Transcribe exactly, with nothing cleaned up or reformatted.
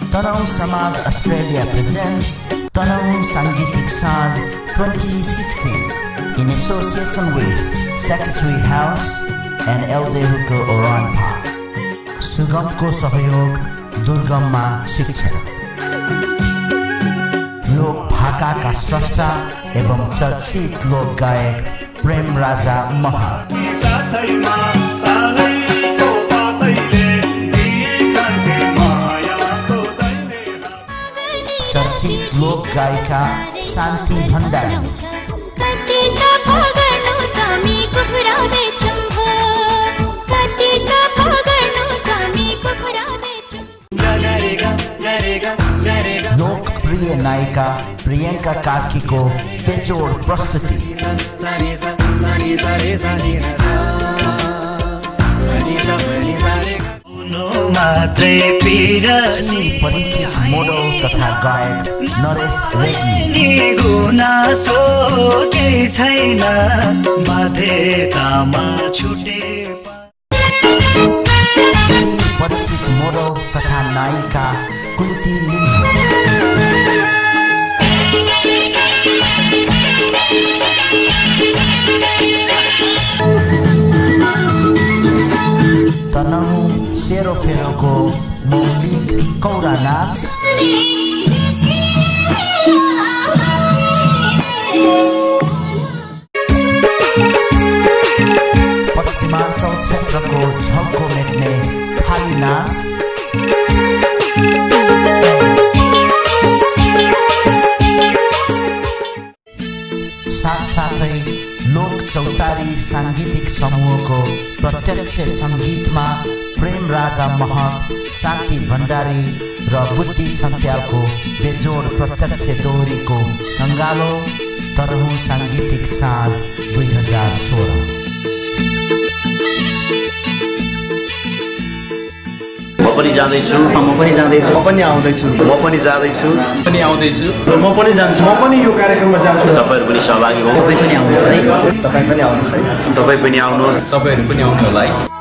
Tanahun Samaj Australia presents Tanahun Sangitik Sanjh twenty sixteen in association with Secretary House and L J Huko Oran Park. Sugamko सहयोग दुर्गममा शिक्षण लोक भाका का स्रष्टा एवं चर्चित लोक गायक प्रेम राजा महा चर्चित लोक गायिका शान्ति भण्डारी लोकप्रिय नायिका प्रियंका कार्की को बेजोड़ प्रस्तुति परिचित मोडल तथा गायक नरेश रेग्मी परिचित मोडल तथा नायिका कुन्ती लिम्बू तनहुँ सेरोफेरोको मौलिक कौरा नाच पश्चिमाञ्चल क्षेत्रको झल्को मेट्ने थाली नाच साथसाथै लोक चौतारी सांगीतिक समूहको प्रत्यक्ष सङ्गीतमा प्रेम राजा महत, शान्ति भण्डारी र बुद्धि छन्त्यालको बेजोड प्रत्यक्ष दोहोरीको सङ्गालो तनहुँ सांगीतिक साँझ दुई हजार सोह्र। म पनि जाँदैछु म पनि जाँदैछु म पनि आउँदैछु म पनि जाँदैछु पनि आउँदैछु र म पनि जान्छु म पनि यो कार्यक्रममा जान्छु। तपाईहरु पनि सहभागी हुनु, तपाई पनि आउनुहोस् है, तपाई पनि आउनुहोस् है, तपाई पनि आउनुहोस्, तपाईहरु पनि आउनु होला है।